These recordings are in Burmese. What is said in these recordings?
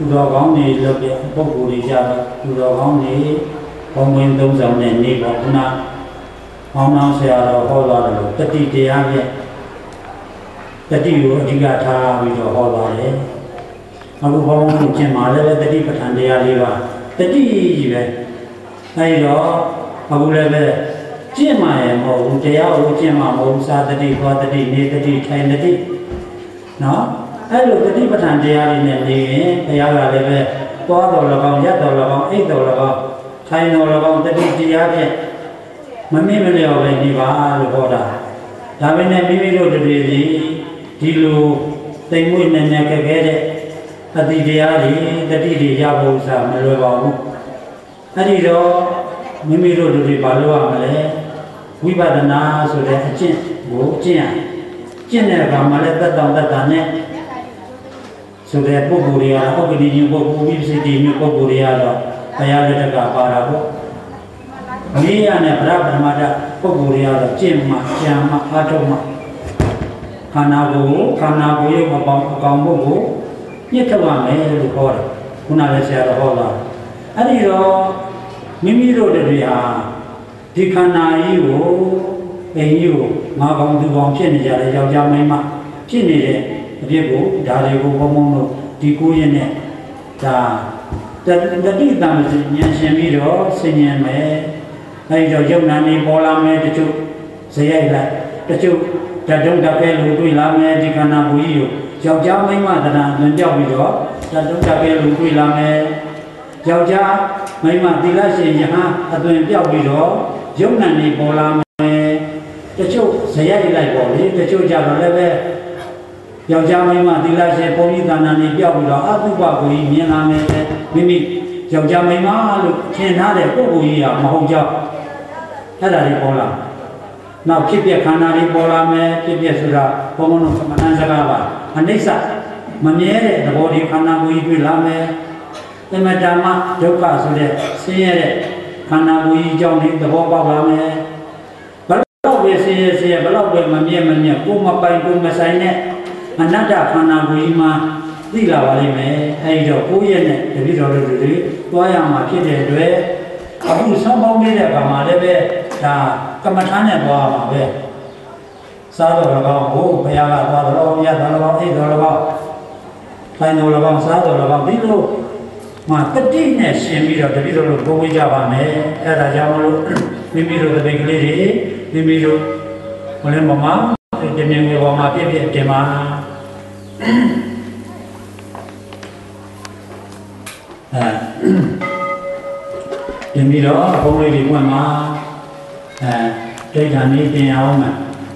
တော်ကောင်းတွေလုပ်တဲ့ပုံကိုယ်တွေကြတော့သူတော်ကောင်းတွေဘုံဝင်သုံးဆောင်တဲ့နေ့ပေါ့ခုနမောင်နှောင်းဆရာတော်ဟောသွားတယ်လို့တတိတရားဖြင့်တတိကိုအဓိကထားပြီးတော့ဟောသွားတယ်အခုဘုံဝင်ကျင့်မှာလည်းတတိပဋ္ဌာန်တရားလေးပါတတိကြီးပဲအဲဒီတော့အခုလည်းပဲကျင့်မှာရမဟုတ်ဘူးတရားကိုကျင့်မှာမဟုတ်ဘူးစာတတိဘောတတိနေတတိထိုင်တတိနော်အဲ့လိုတတိပဋ္ဌာန်တရားတွေနဲ့နေရင်ဘုရားကလည်းပဲသွားတော်၎င်းရက်တော်၎င်းအိတ်တော်၎င်းထိုင်တော်၎င်းတတိတရားဖြင့်မမေ့မလျော့ပဲနေပါလို့ဟောတာဒါပေမဲ့မိမိတို့တွေဒီလိုသိမ်မွေ့နေနေခဲ့တဲ့အတိတရားတွေတတိတွေရဖို့စားမလွယ်ပါဘူးအဲ့ဒီတော့မိမိတို့တွေဘာလို့ရမလဲဝိပဿနာဆိုတဲ့အကျင့်ကိုကျင့်တဲ့အခါမှာလည်းသက်တောင့်သက်တာနဲ့ဆိုတဲ့ပုဂ္ဂိုလ်တွေကဥပ္ပဒိညပုဂ္ဂိုလ်ဝိပဿတိညပုဂ္ဂိုလ်တွေကတော့ဘုရားလက်ထက်ကပါတာပေါ့မေးရနဲ့ဗရဗ္ဗမတပုဂ္ဂိုလ်တွေကတော့ကျင့်မှကြံမှအားထုတ်မှခန္ဓာကိုယ်ရဲ့အပေါင်းအကောင်မှုကိုညှစ်ထုတ်ရမယ်လို့ခေါ်တယ်ခုနလည်းဆရာတော်ဟောတာအဲ့ဒီတော့မိမိတို့တွေဟာဒီခန္ဓာကြီးကိုအိမ်ကြီးကိုငါကောင်သူကောင်ဖြစ်နေကြတယ်ယောက်ျားမိန်းမဖြစ်နေတဲ့အဖြစ်ကိုဒါတွေကိုဘုံဘုံတို့ဒီကိုရင်းနဲ့ဒါတတိတံဉာဏ်ရှင်ပြီးတော့ဆင်ញံမယ်အဲဒီတော့ယုံနာနေပေါ်လာမယ်တချို့ဇယိုက်လိုက်တချို့ဓာတ်တုံးတက်ပဲလို့တွေ့လာမယ်ဒီခန္ဓာကိုယ်ကြီးကိုယောက်ျားမိန်းမတရားအတွင်ပြောက်ပြီးတော့ဓာတ်တုံးတက်ပဲလို့တွေ့လာမယ်ယောက်ျားမိန်းမသီလရှင်ယဟန်အတွင်ပြောက်ပြီးတော့ယုံနာနေပေါ်လာမယ်တချို့ဇယိုက်လိုက်ပေါ့လေတချို့ကြတော့လည်းပဲယောက်ျားမိန်းမသီလရှင်ပုံရိသနာနေပြောက်ပြီးတော့အတုပကိုကြီးမြင်လာမယ်မိမိယောက်ျားမိန်းမလို့ထင်ထားတဲ့ပုဂ္ဂိုလ်ကြီးကမဟုတ်ကြောက်အဲ့ဒါတွေပေါ်လာနောက်ဖြစ်ပြခန္ဓာတွေပေါ်လာမယ်ဖြစ်ပြဆိုတာဘုံဘုံတို့ကမ္မဋ္ဌာန်းစကားပါအနိစ္စမမြဲတဲ့သဘောတွေခန္ဓာကိုယ်ကြီးတွေ့လာမယ်အမတမဒုက္ခဆိုတဲ့ဆင်းရဲတဲ့ခန္ဓာကိုယ်ကြီးကြောင့်ဒီသဘောပေါက်လာမယ်ဘလောက်ပဲဆင်းရဲဘလောက်ပဲမမြဲကိုမပိုင်ကိုမဆိုင်တဲ့အနတ္တခန္ဓာကိုယ်ကြီးမှာသိလာပါလိမ့်မယ်အဲဒီတော့ကိုယ့်ရဲ့နဲ့တပိတော်တို့တွေသွားရမှာဖြစ်တဲ့အတွက်အခုဆောင်းပေါင်းနေတဲ့အခါမှာလည်းပဲဒါကမ္မထာနဲ့သွားရမှာပဲစားတော်၎င်းကိုဘုရားကသွားတော်ရတော်၎င်းအိတ်တော်၎င်းထိုင်တော်၎င်းစားတော်၎င်းဒီလိုမှတတိနဲ့ရှင်ပြီးတော့တပိတော်တို့ကိုဝေးကြပါမယ်အဲဒါကြောင့်မလို့မိမိတို့တပိကလေးတွေမိမိတို့ဘယ်လိုမှဒီမြင်ငယ်ပေါ်မှာပြည့်တင်ပါတင်ပြီးတော့ဘုံလေးတွေဝင်မှာဒိဋ္ဌာနီတင်အောင်မှာ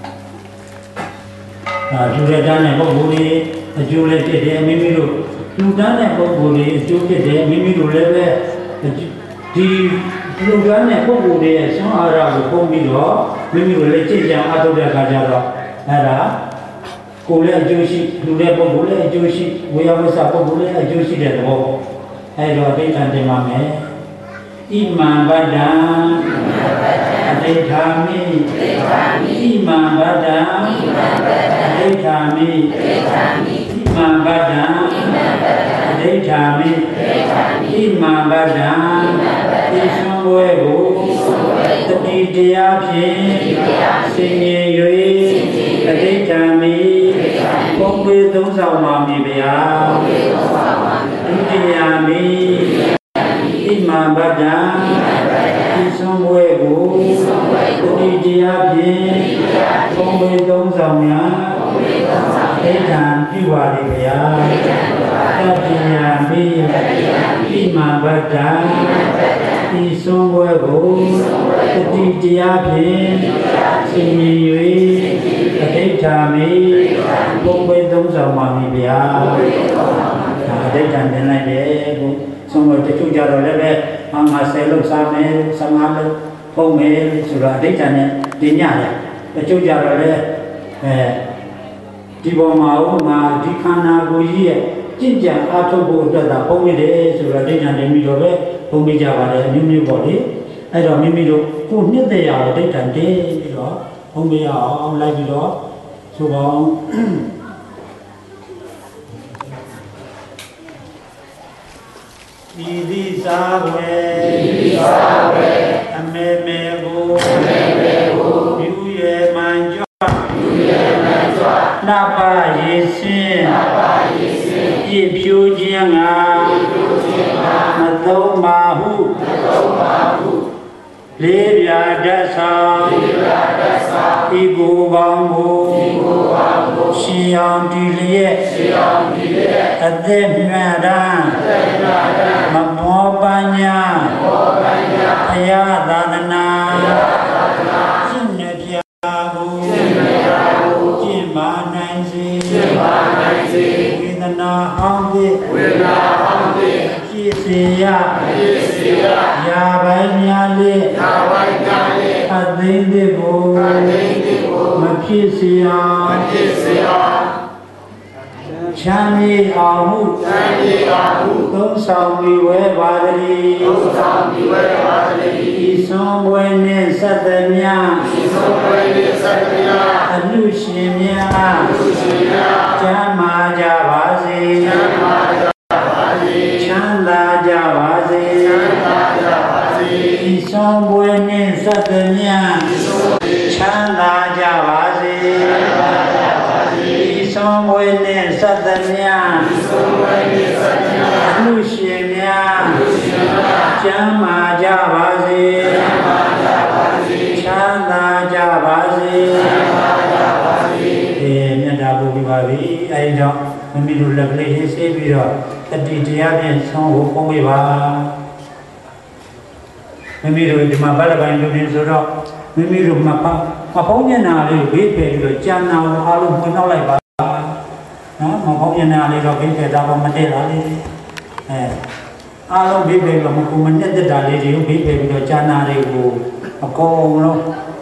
လူရတန်းတဲ့ပုဂ္ဂိုလ်တွေအကျိုးလည်းဖြစ်တယ်မိမိတို့လူတန်းတဲ့ပုဂ္ဂိုလ်တွေအကျိုးဖြစ်တယ်မိမိတို့လည်းပဲဒီလူတန်းတဲ့ပုဂ္ဂိုလ်တွေရဲ့ဆွမ်းအားရကိုပုံပြီးတော့မိမိတို့လည်းကြည်ကြံအားထုတ်တဲ့အခါကျတော့အဲ့ဒါကိုယ်လည်းအကျိုးရှိလူတဲ့ပုဂ္ဂိုလ်လည်းအကျိုးရှိဝေယဝိသပုဂ္ဂိုလ်လည်းအကျိုးရှိတဲ့သဘောပေါ့အဲ့တော့ဒိဋ္ဌာန်တင်ပါမယ်ဣမံဗဒ္ဒံအဋိဋ္ဌာမိဣမံဗဒ္ဒံအဋိဋ္ဌာမိဣမံဗဒ္ဒံအဋိဋ္ဌာမိဣမံဗဒ္ဒံဤဆွမ်းပွဲကိုတတိတရားဖြင့်ဆင်ញင်၍အဋိဋ္ဌာမိပုံပေသုံးဆောင်ပါမည်ဗျာဒုတိယမိဣမံဗဒ္ဒံဤဆွမ်းပွဲကိုတတိတရားဖြင့်ပုံပေသုံးဆောင်များအဋ္ဌာပြုပါလေဗျာတတိယမိဣမံဗဒ္ဒံဤဆွမ်းပွဲကိုတတိတရားဖြင့်ဆင်ញင်၍အဋိဋ္ဌာမိပုံပေသုံးဆောင်ပါမည်ဗျာအဋိဋ္ဌာန်တင်လိုက်တယ်ကိုဆုံးတော့တချို့ကြတော့လည်းပဲငါ10လို့စားမယ်15လို့ဖုံးမယ်ဆိုတော့အဋိဋ္ဌာန်နဲ့တင်ညတယ်တချို့ကြတော့လည်းဒီပေါ်မှာငါဒီခန္ဓာကိုယ်ကြီးရဲ့ကြင်ကြံအားထုတ်ဖို့အတွက်သာဖုံးမိတယ်ဆိုတော့အဋိဋ္ဌာန်တင်ပြီးတော့ပဲဖုံးမိကြပါတယ်မျိုးမျိုးပေါ့လေအဲ့တော့မိမိတို့ကိုနှစ်သက်ရအောင်အဋိဋ္ဌာန်တင်ပြီးတော့ဖုံးမိရအောင်လိုက်ပြီးတော့ဆိုပါအောင် Idi sawe amemego yuye manjwa napa yesin yipyu jinga madau mahu lebya dasa igu bambu siyam diliye ademada mabopanya ayadadana jinnetyahu jimanaisi vidana hamdi jisiya yabaynyali adindibu mapisiya Chani ahu Tung sami we vadari Isong we ne satanya Alushimya Jama javasi Chanda javasi Isong we ne satanya Chanda javasi Somewhere Satanya, Luciania, Jama Javasi, Chanda Javasi, Nadabu Vivavi, I don't mean to lovely his savior, the Didian song who we are. Maybe to my Balaban to Minzuro, maybe to my Paponia, we pay to Jana, Alu, not like mà không như nào đi rồi cái người ta còn mất tiền đó đi, alo biết về mà cô mình nhất định là đi thì biết về rồi cha na đi cô cô nó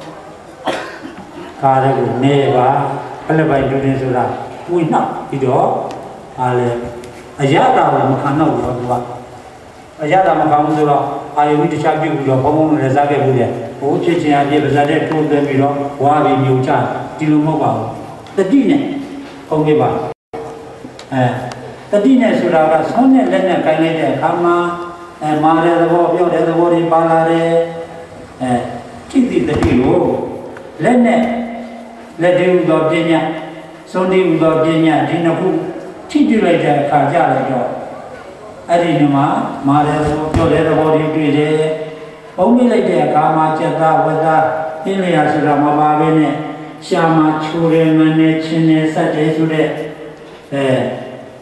cả đây cũng nè và cái là bài chuyện gì đó, vui lắm thì đó, giá đâu mà khăn đâu rồi các giá đâu mà khăn đâu rồi, ai biết chắc biết rồi, không có giá cái gì đấy, ô chế chế anh bây giờ để trốn đến rồi, qua bên nhiều cha, đi luôn mà bảo, tất nhiên này, không biết bảo. Tadi ni sudah ada, soalnya lainnya kali ni, kama, mara dabo, biar dabo di balare, citi tadi lo, lainnya, lagi udah jenya, soalnya udah jenya, di nak citi lagi kerja lagi, ada ni mara dabo, biar dabo di biji, orang lagi kama cerita, wada, ini sudah mabawe ni, siapa curi mana, cine saja sudah,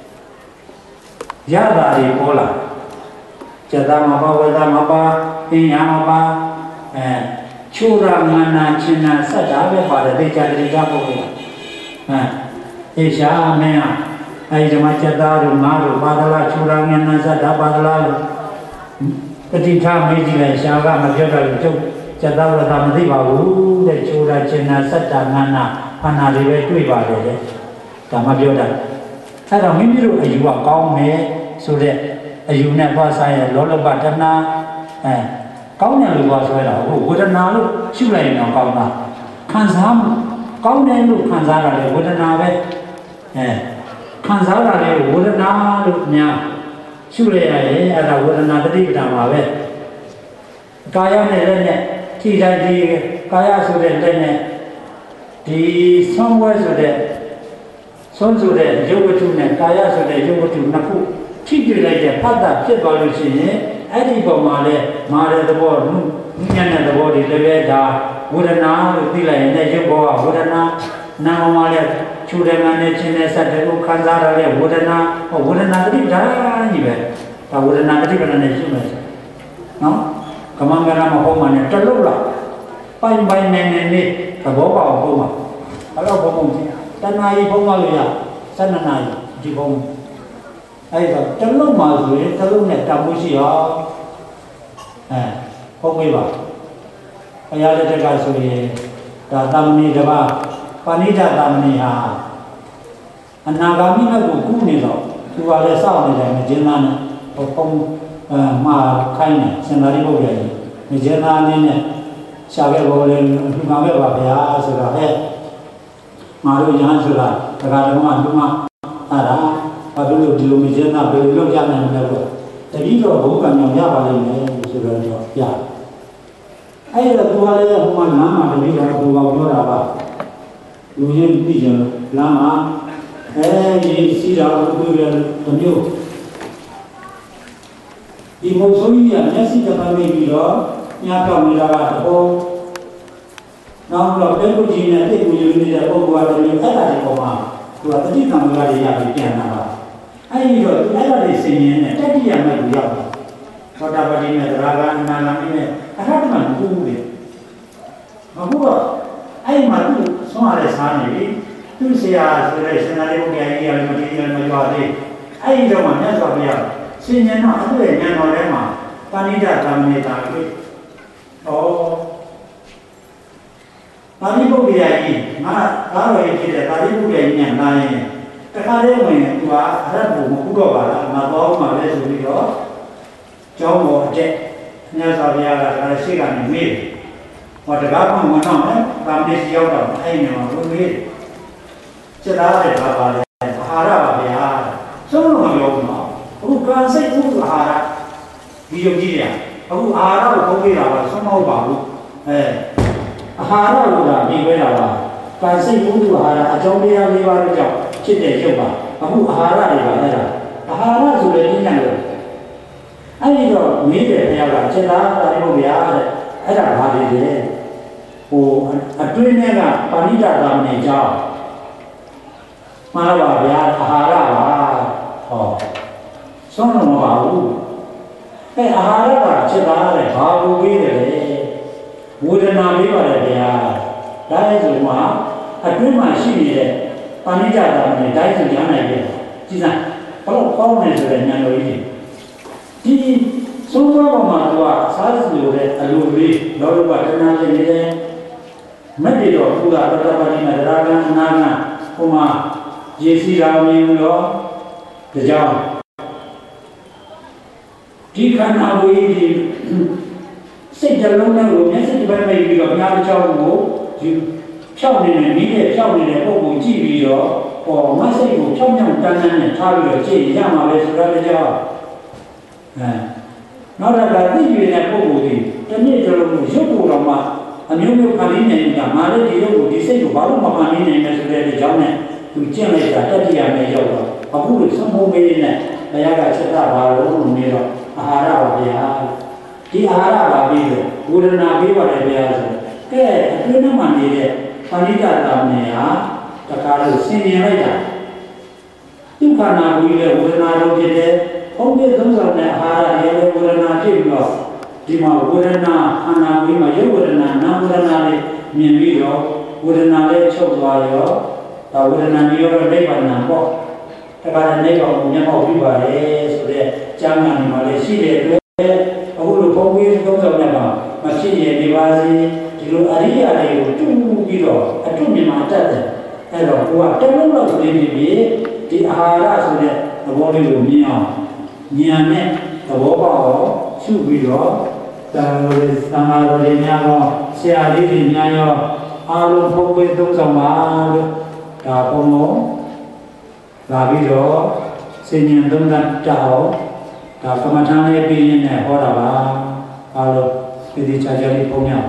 Yada di pola, cerita apa, weda apa, ini apa, curang mana cina saja pada dicari jago, Isya mea, cuma cerita rumah padahal curangnya nasa padahal ketika meji siapa macam itu cerita weda mesti baru, de curang cina saja mana panah dibetul pada je, sama jodoh. Ada mimiru ayuwa kau me sudah ayunya apa saya lalu badana kau ni lupa saya lah, badana lu siapa yang kau na, kansam kau ni lu kansam ada badana be, kansam ada badana lu nya siapa yang ada badana tadi kita mabe, kaya ni lene tidak di kaya sudah lene di semua sudah Son sudah jauh tu ni, kaya sudah jauh tu nak ciri lagi pada sebab sini, ada bawa male dapur, ni dapur di level dah, budana di lain ni jauh budana, nama male curi mana cina sahaja tu kanzar ada budana tadi dah ni ber, budana tadi mana ni cuma, no, kamangga nama mana terlalu lah, paling ni, kabawa apa, kalau apa sih. Tanai pun malu ya, sana nai di pun. Ayo, terlalu malu ya, terlalu nak tamu siapa? Pun apa? Ayah ada cakap suri, datang ni jawab, pani datang ni ha. Anak kami nak buku ni loh, tu ada sahut ni dah, jenama, pun mah kain, senari boleh ni, jenama ni, siapa boleh, cuma apa ya, sudah malu jangan sudah, terkadang cuma ada, tapi lu di rumah jenama, beli lu jangan mendapat. တတိတော့ဘုံကံကြောင့်ရပါလိမ့်မယ်ဆိုတော့ရအဲ့ဒါသူကလည်းဟိုမှာလမ်းမှာတတိတော့သူကပြောတာပါလူရင်းသိကြလမ်းမှာဒီစီတော်ကိုပြောတယ်တမျိုးဒီမုတ်ဆိုးကြီးကမျက်စိတစ်ပိုင်းပြီးတော့ညကောက်နေတာကတော့နောက်တော့ပဲကိုကြီးနဲ့တိတ်ကိုယူနေတဲ့ပုံကွာတယ်အဲ့ဒါတွေပေါ်မှာသူကတတိကံကလေးရပြီးပြန်လာတာအဲ့ဒီတော့အဲ့ဒါတွေဆင်ရင်နဲ့တတိယမဲ့ကိုရောက်တာသောတာပတိနဲ့သရဂါအနာဂါမိနဲ့အရဟတမကူဘူးလေအခုတော့အဲ့မှာသူဆုံးရတဲ့စားနေပြီသူဆရာဆိုတဲ့ရှင်သာရိပုတ္တရာကြီးကလည်းမတိရမကြွားသေးအဲ့ဒီတော့မှမြတ်စွာဘုရားရှင်ဉာဏ်တော့အဲ့ဒီဉာဏ်တော်ထဲမှာပါဏိတသံနေတာလေသာရိပုတ္တရာကြီးငါသားတော်ရဲ့ဖြစ်တဲ့သာရိပုတ္တရာကြီးနဲ့လာရင်တခါတည်းဝင်သူကအရဟတမကူတော့ပါလားငါတော့မှပဲဆိုပြီးတော့ကျောင်းပေါ်အတက်မြတ်စွာဘုရားကလည်းရှိကနေမေးတယ်ဟောတကားမှဝင်တော့မယ်ဗာမဏေစီရောက်တော့အဲ့ဒီမှာဝင်မေးစက်သားတဲ့ဘာပါလဲအာဟာရပါဗျာဆုံးလို့မပြောဘူးနော်အခုကံစိတ်ဥပ္ပါဟာရဒီယုံကြည်ရအခုအာဟာရကိုခေါ်ပေးတာကဆုံးမဟုတ်ပါဘူးအာဟာရလို့ကဒီပဲတာပါကံစိတ်ဥပ္ပါဟာရအကြောင်းတရား၄ပါးကြောင့်ဖြစ်တဲ့ရုပ်ပါအခုအာဟာရတွေပါအဲ့ဒါအာဟာရဆိုတဲ့ဉာဏ်လို့အဲ့ဒီတော့မေးတယ်ဘုရားကစက်သားတာလို့ဗျာတဲ့အဲ့ဒါဘာတွေလဲဟိုအတွင်းထဲကပါဏိတတာမင်းကြောင့်မှားပါဗျာအာဟာရပါဟောဆုံးလို့မပါဘူးအဲအာဟာရကချက်သားတဲ့ဘာလို့ပေးတယ်လဲဝေဒနာပေးပါတယ်ဗျာဒါလည်းဆိုမှအတွင်းမှာရှိနေတဲ့ပါဏိတတာမင်းတိုင်းဆိုရနိုင်တယ်ကြည်စမ်းဘလို့ပေါင်းနေဆိုတဲ့ဉာဏ်တော်ကြီးဒီသုံးပါးပေါ်မှာသူကစားစုလိုတဲ့အလိုလေးလောကတဏှာဖြစ်နေတယ်မက်တွေတော့သူကတတ္တပတိနဲ့သရဂံအနာဂံဟိုမှာရေစီရာမြင်တော့ကြောင်ဒီခန္ဓာကိုယ်ဒီစိတ်တလုံးနဲ့ကိုမျက်စိတစ်ပိုင်းပဲပြီးတော့ညာတစ်ချောင်းကိုဒီဖြောက်နေနေမိတဲ့ဖြောက်နေတဲ့ပုံကိုကြည့်ပြီးတော့ဟောမစိတ်ကိုဖြောက်ညံ့တန်းတန်းနဲ့ထားပြီးတော့ကြည့်ရမှာပဲဆိုတော့ကြောင်နောက်တစ်ခါသိရတဲ့ပုံကိုဒီတနေ့တလုံးကိုရုပ်ကိုတော့မှအမျိုးမျိုးခံနေနေတာငါလည်းဒီရုပ်ကိုဒီစိတ်ကိုဘာလို့မခံနေနိုင်လဲဆိုတဲ့အကြောင်းနဲ့သူကျင့်လိုက်တာတတိယနဲ့ရောက်တော့အခုလိုသုံးဖို့မေးနေဘုရားကချက်တာပါလို့နေတော့အာဟာရပါဗျာဒီအာဟာရပါပြီးတော့ဝေဒနာပေးပါတယ်ဗျာဆိုကဲအတွင်းမှာနေတဲ့ပါဏိတတာမင်းဟာတခါလို့ဆင်ញင်လိုက်တာဒုက္ခနာကိုလည်းဝေဒနာတော့ဖြစ်တယ်ဘုံပြသုံးဆောင်တဲ့အာဟာရတွေလည်းဝေဒနာဖြစ်ပြီးတော့ဒီမှာဝေဒနာခန္ဓာကိုယ်မှာရုပ်ဝေဒနာနာမ်ဝေဒနာတွေမြင်ပြီးတော့ဝေဒနာလည်းချုပ်သွားရောဒါဝေဒနာမျိုးတော့နိဗ္ဗာန်ပေါ့တခါတည်းနိဗ္ဗာန်ကိုမျက်မှောက်ပြုပါတယ်ဆိုတဲ့ကျမ်းဂန်တွေမှာလည်းရှိတဲ့အတွက်အခုလိုဘုံကြီးသုံးဆောင်တဲ့မှာမဖြစ်ရနေပါစေဒီလိုအရိယာတွေကိုတူပြီးတော့အထုမြင်မှာတတ်တယ်အဲ့တော့ကိုကတလုံးလောက်သိနေပြီဒီအာဟာရဆိုတဲ့သဘောလေးကိုမြင်အောင်ဉာဏ်နဲ့သဘောပေါက်အောင်ရှုပြီးတော့သံဃာတော်များရောဆရာလေးတွေများရောအားလုံးဘုံကြီးသုံးဆောင်ပါလို့ဒါဘုံတော်လာပြီးတော့စဉ္ညာသုံးသပ်ကြအောင်ဒါကမ္မထာလေးပြင်းနေဟောတာပါအားလုံးဒီဒီချာချာလေးပုံရ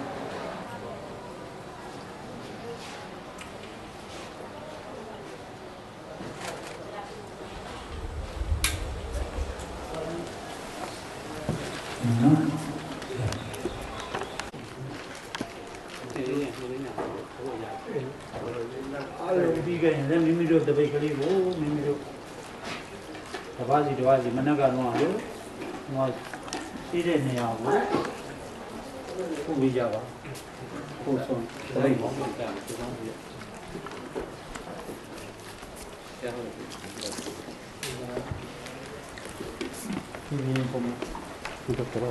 မိမိတို့တပိတ်ကလေးကိုမိမိတို့တပါးစီမနက်ကတော့ဟိုရှိတဲ့နေရာကိုပို့ပြီးကြပါပို့ဆုံးတပိတ်ပေါ့ဒီပုံဒီတော့တော့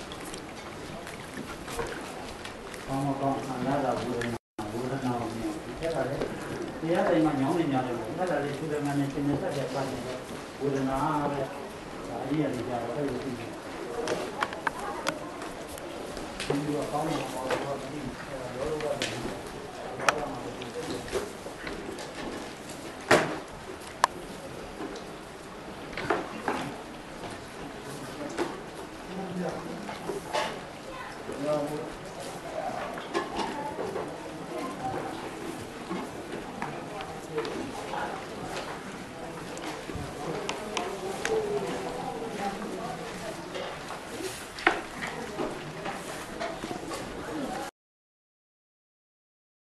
ကောင်းအနာတာဘူးဘုရားနာအောင်ဒီကလည်းတရားတိုင်းမှာညောင်းနေကြတယ်အဲ့ဒါလေးသူတွေကနေသင်ဆက်ရပါတယ်ဝေဒနာပဲဒါအရေးရကြတော့အဲ့လိုရှိတယ်ဒီတော့ကောင်းတော့